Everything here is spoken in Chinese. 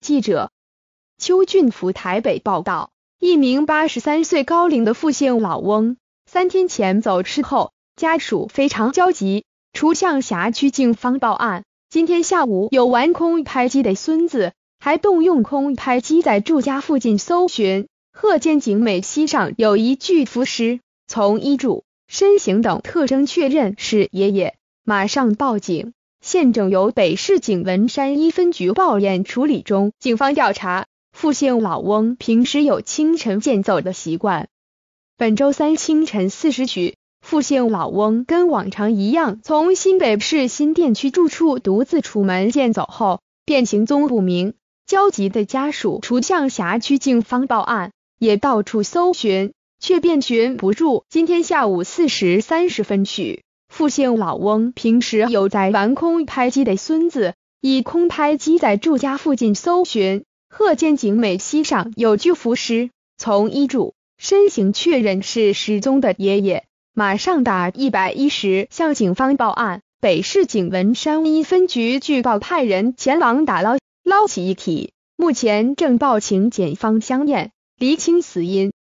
记者邱俊福台北报道，一名83岁高龄的傅姓老翁，3天前走失后，家属非常焦急，除向辖区警方报案。今天下午有玩空拍机的孙子，还动用空拍机在住家附近搜寻，贺见景美膝上有一具浮尸，从衣着、身形等特征确认是爷爷，马上报警。现正由北市警文山1分局报验处理中。警方调查，傅姓老翁平时有清晨健走的习惯。本周三清晨4时许，傅姓老翁跟往常一样，从新北市新店区住处独自出门健走后，便行踪不明。焦急的家属除向辖区警方报案，也到处搜寻，却遍寻不住。今天下午4时30分许，傅姓老翁平时有在玩空拍机的孙子，以空拍机在住家附近搜寻，贺见景美膝上有具浮尸，从衣着、身形确认是失踪的爷爷，马上打110向警方报案。北市警文山1分局据报派人前往打捞起遗体，目前正报请检方相验，厘清死因。